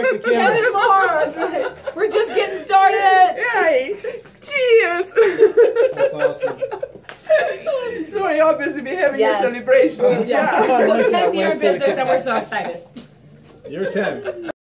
the camera. 10 more. That's right. We're just getting started. Yay! Cheers! That's awesome. Sure, y'all busy be having Yes. your celebration. Yes. Oh, We're look at 10th that year left business ticket. and we're so excited. You're 10.